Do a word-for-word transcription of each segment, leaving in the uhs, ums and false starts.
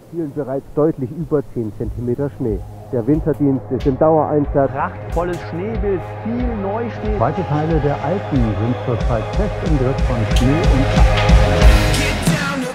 fielen bereits deutlich über zehn Zentimeter Schnee. Der Winterdienst ist im Dauereinsatz. Prachtvolles Schneebild, viel Neuschnee. Weite Teile der Alpen sind zurzeit fest im Griff von Schnee und Eis.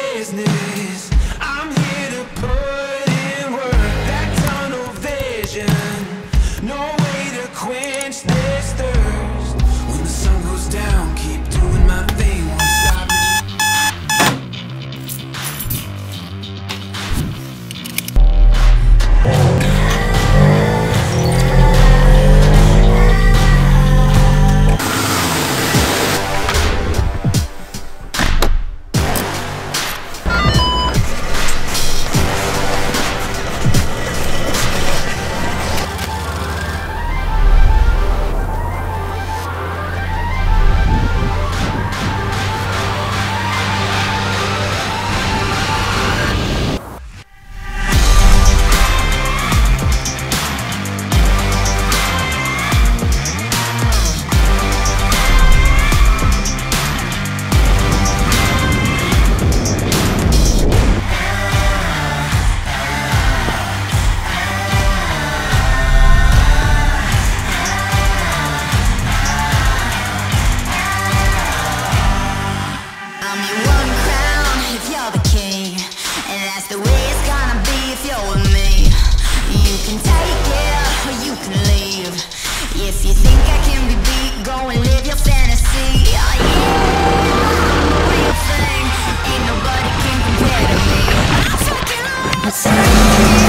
If you think I can be beat, go and live your fantasy. Oh yeah, real thing. Ain't nobody can compare to me. I'm fucking awesome.